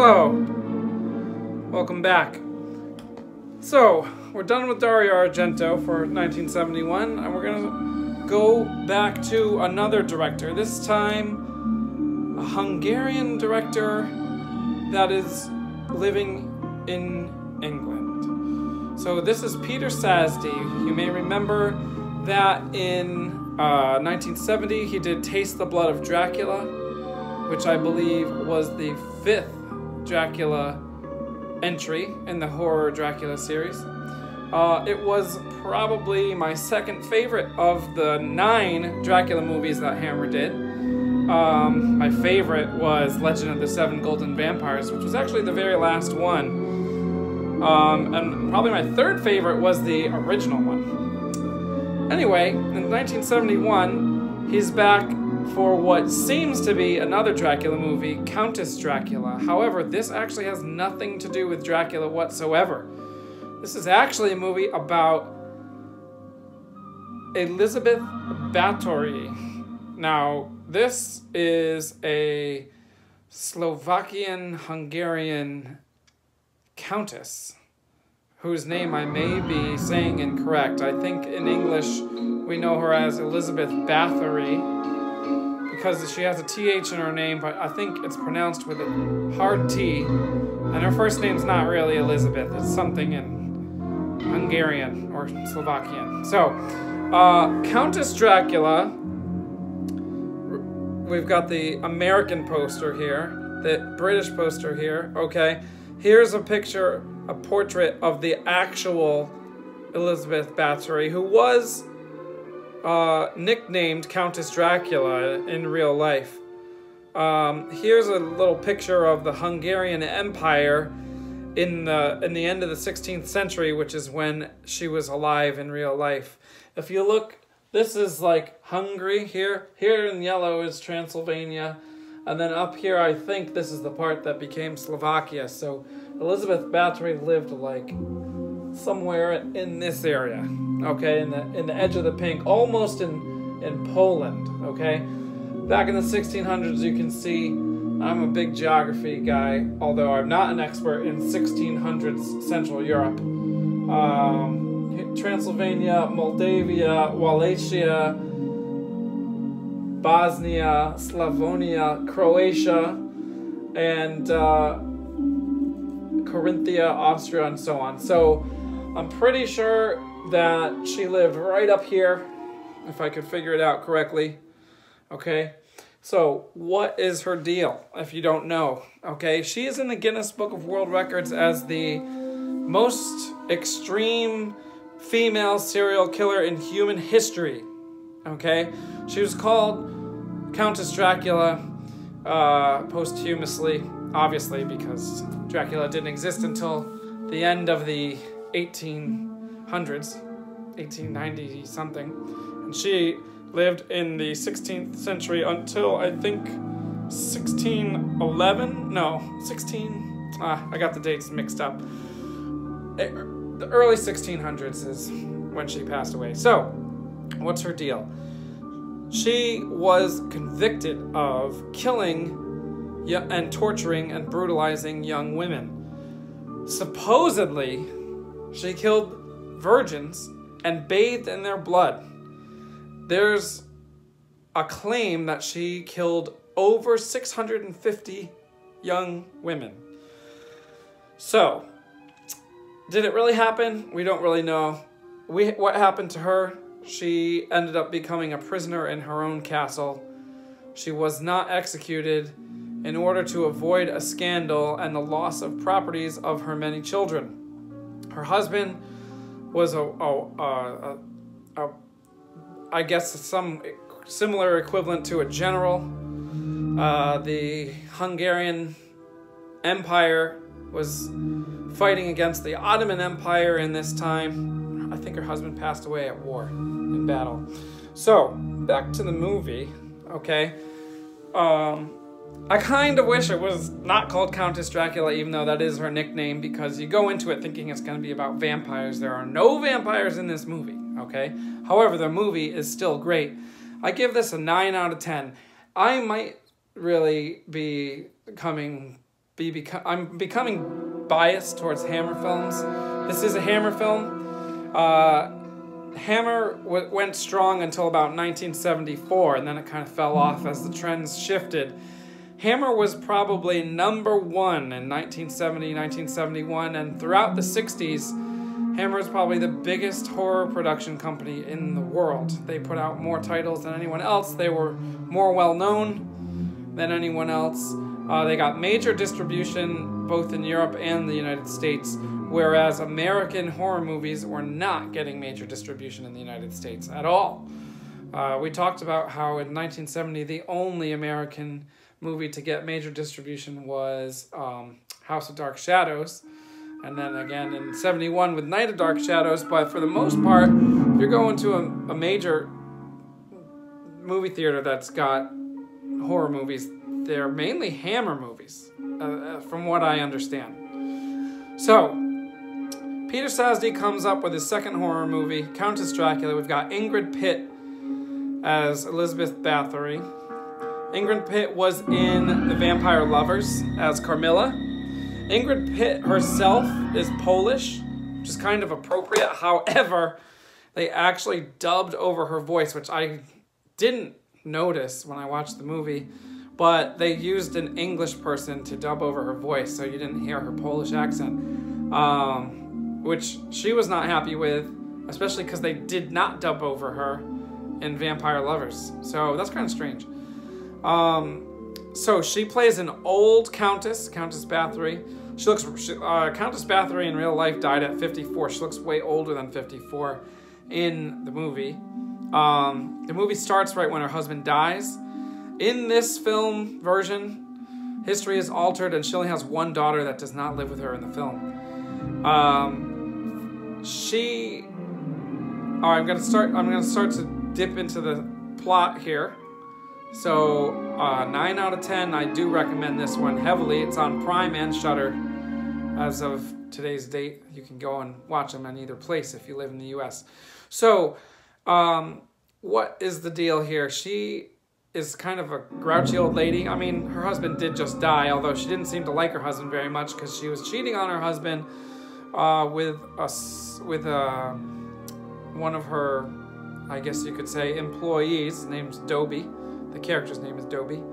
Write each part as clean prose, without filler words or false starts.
Hello, welcome back. So, we're done with Dario Argento for 1971, and we're gonna go back to another director, this time a Hungarian director that is living in England. So this is Peter Sasdy. You may remember that in 1970 he did Taste the Blood of Dracula, which I believe was the 5th Dracula entry in the horror Dracula series. It was probably my second favorite of the 9 Dracula movies that Hammer did. My favorite was Legend of the Seven Golden Vampires, which was actually the very last one. And probably my third favorite was the original one. Anyway, in 1971, he's back for what seems to be another Dracula movie, Countess Dracula. However, this actually has nothing to do with Dracula whatsoever. This is actually a movie about Elizabeth Bathory. Now, this is a Slovakian-Hungarian countess whose name I may be saying incorrect. I think in English we know her as Elizabeth Bathory because she has a TH in her name, but I think it's pronounced with a hard T, and her first name's not really Elizabeth. It's something in Hungarian or Slovakian. So, Countess Dracula, we've got the American poster here, the British poster here, okay? Here's a picture, a portrait of the actual Elizabeth Bathory, who was nicknamed Countess Dracula in real life. Here's a little picture of the Hungarian Empire in the end of the 16th century, which is when she was alive in real life. If you look, this is like Hungary here. Here in yellow is Transylvania. And then up here, I think this is the part that became Slovakia. So Elizabeth Bathory lived like somewhere in this area, okay, in the edge of the pink, almost in Poland, okay. Back in the 1600s, you can see I'm a big geography guy, although I'm not an expert in 1600s Central Europe. Transylvania, Moldavia, Wallachia, Bosnia, Slavonia, Croatia, and Carinthia, Austria, and so on. So I'm pretty sure that she lived right up here, if I could figure it out correctly. Okay, so what is her deal, if you don't know? Okay, she is in the Guinness Book of World Records as the most extreme female serial killer in human history. Okay, she was called Countess Dracula posthumously, obviously, because Dracula didn't exist until the end of the 1800s, 1890 something, and she lived in the 16th century until I think 1611. No, 16. I got the dates mixed up. The early 1600s is when she passed away. So, what's her deal? She was convicted of killing and torturing and brutalizing young women. Supposedly, she killed virgins and bathed in their blood. There's a claim that she killed over 650 young women. So, did it really happen? We don't really know. What happened to her? She ended up becoming a prisoner in her own castle. She was not executed in order to avoid a scandal and the loss of properties of her many children. Her husband was I guess some similar equivalent to a general. The Hungarian Empire was fighting against the Ottoman Empire in this time. I think her husband passed away at war in battle. So, back to the movie, okay? I kind of wish it was not called Countess Dracula, even though that is her nickname, because you go into it thinking it's going to be about vampires. There are no vampires in this movie, okay? However, the movie is still great. I give this a 9 out of 10. I might really be coming I'm becoming biased towards Hammer films. This is a Hammer film. Hammer went strong until about 1974, and then it kind of fell off as the trends shifted. Hammer was probably number one in 1970, 1971, and throughout the 60s, Hammer is probably the biggest horror production company in the world. They put out more titles than anyone else. They were more well-known than anyone else. They got major distribution both in Europe and the United States, whereas American horror movies were not getting major distribution in the United States at all. We talked about how in 1970, the only American movie to get major distribution was House of Dark Shadows, and then again in 71 with Night of Dark Shadows. But for the most part, if you're going to a major movie theater that's got horror movies, they're mainly Hammer movies, from what I understand. So, Peter Sasdy comes up with his second horror movie, Countess Dracula. We've got Ingrid Pitt as Elizabeth Bathory. Ingrid Pitt was in The Vampire Lovers as Carmilla. Ingrid Pitt herself is Polish, which is kind of appropriate. However, they actually dubbed over her voice, which I didn't notice when I watched the movie, but they used an English person to dub over her voice, so you didn't hear her Polish accent, which she was not happy with, especially because they did not dub over her in Vampire Lovers. So that's kind of strange. So she plays an old countess, Countess Bathory. Countess Bathory in real life died at 54. She looks way older than 54 in the movie. The movie starts right when her husband dies. In this film version, history is altered, and she only has one daughter that does not live with her in the film. I'm gonna start to dip into the plot here. So 9 out of 10. I do recommend this one heavily. It's on Prime and Shudder as of today's date. You can go and watch them in either place if you live in the U.S. So what is the deal here? She is kind of a grouchy old lady. I mean, her husband did just die, although she didn't seem to like her husband very much because she was cheating on her husband with one of her, I guess you could say, employees. His name's Dobie. The character's name is Dobie.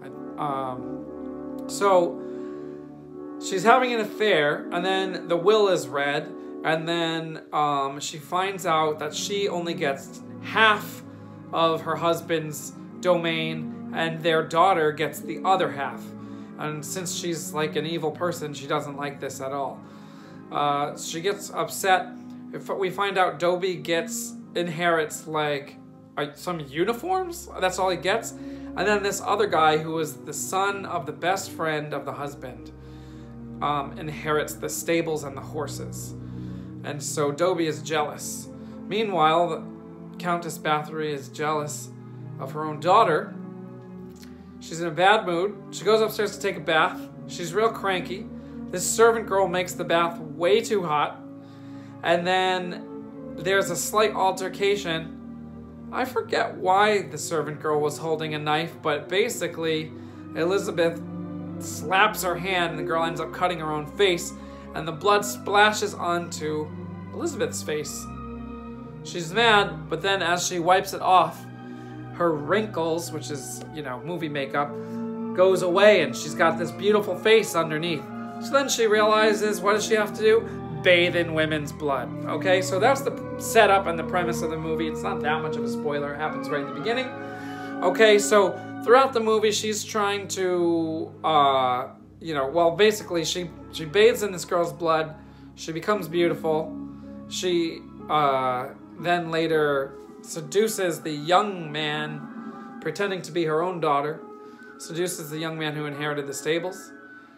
So she's having an affair, and then the will is read, and then she finds out that she only gets half of her husband's domain, and their daughter gets the other half. And since she's like an evil person, she doesn't like this at all. She gets upset. If we find out Dobie inherits like some uniforms, that's all he gets. And then this other guy, who is the son of the best friend of the husband, inherits the stables and the horses. And so Dobie is jealous. Meanwhile, Countess Bathory is jealous of her own daughter. She's in a bad mood. She goes upstairs to take a bath. She's real cranky. This servant girl makes the bath way too hot. And then there's a slight altercation. I forget why the servant girl was holding a knife, but basically Elizabeth slaps her hand and the girl ends up cutting her own face, and the blood splashes onto Elizabeth's face. She's mad, but then as she wipes it off, her wrinkles, which is, movie makeup, goes away, and she's got this beautiful face underneath. So then she realizes, what does she have to do? Bathe in women's blood. Okay, so that's the setup and the premise of the movie. It's not that much of a spoiler. It happens right in the beginning. Okay, so throughout the movie, she's trying to, basically she bathes in this girl's blood. She becomes beautiful. She then later seduces the young man, pretending to be her own daughter. Seduces the young man who inherited the stables.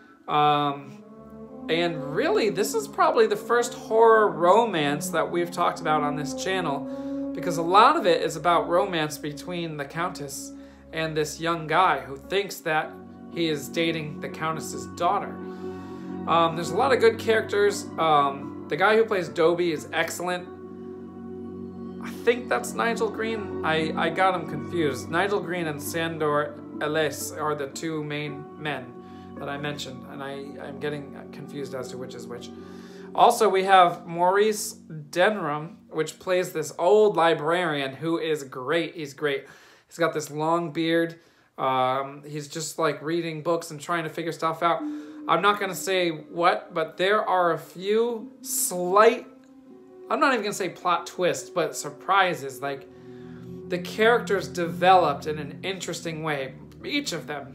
And really, this is probably the first horror romance that we've talked about on this channel, because a lot of it is about romance between the Countess and this young guy who thinks that he is dating the Countess's daughter. There's a lot of good characters. The guy who plays Dobie is excellent. I think that's Nigel Green. I got him confused. Nigel Green and Sandor Ellis are the two main men that I mentioned, and I'm getting confused as to which is which. Also, we have Maurice Denham, which plays this old librarian who is great. He's great. He's got this long beard. He's just like reading books and trying to figure stuff out. I'm not going to say what, but there are a few slight, I'm not even going to say plot twists, but surprises. Like, the characters developed in an interesting way, each of them.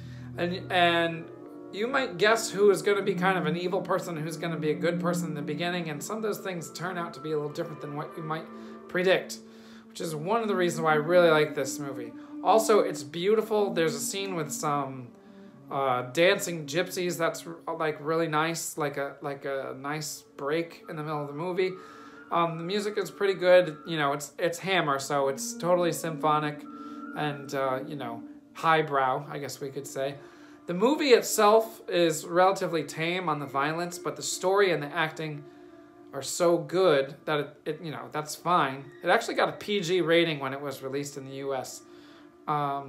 And you might guess who is going to be kind of an evil person, who's going to be a good person in the beginning, and some of those things turn out to be a little different than what you might predict, which is one of the reasons why I really like this movie. Also, it's beautiful. There's a scene with some dancing gypsies that's like really nice, like a nice break in the middle of the movie. The music is pretty good. You know, it's Hammer, so it's totally symphonic and you know, highbrow, I guess we could say. The movie itself is relatively tame on the violence, but the story and the acting are so good that it you know, that's fine. It actually got a PG rating when it was released in the U.S. I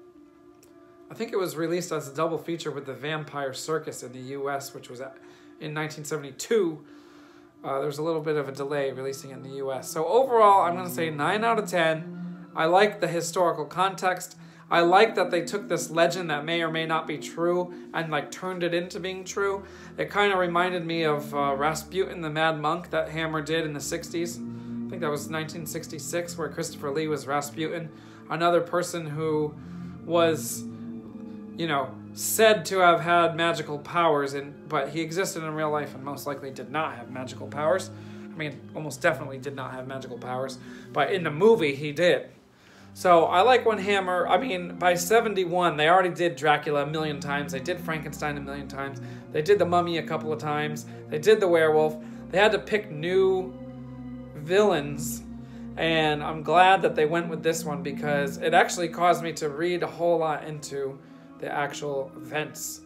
think it was released as a double feature with The Vampire Circus in the U.S., which was in 1972. There was a little bit of a delay releasing it in the U.S. So overall, I'm going to say 9 out of 10. I like the historical context. I like that they took this legend that may or may not be true and like turned it into being true. It kind of reminded me of Rasputin the Mad Monk that Hammer did in the 60s. I think that was 1966, where Christopher Lee was Rasputin. Another person who was, you know, said to have had magical powers, but he existed in real life and most likely did not have magical powers. I mean, almost definitely did not have magical powers, but in the movie he did. So I like when Hammer, I mean, by 71, they already did Dracula a million times. They did Frankenstein a million times. They did The Mummy a couple of times. They did The Werewolf. They had to pick new villains, and I'm glad that they went with this one because it actually caused me to read a whole lot into the actual events.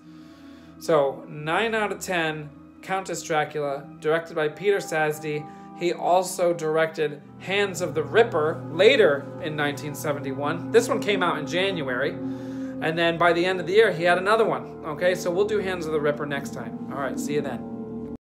So 9 out of 10, Countess Dracula, directed by Peter Sasdy. He also directed Hands of the Ripper later in 1971. This one came out in January. And then by the end of the year, he had another one. Okay, so we'll do Hands of the Ripper next time. All right, see you then.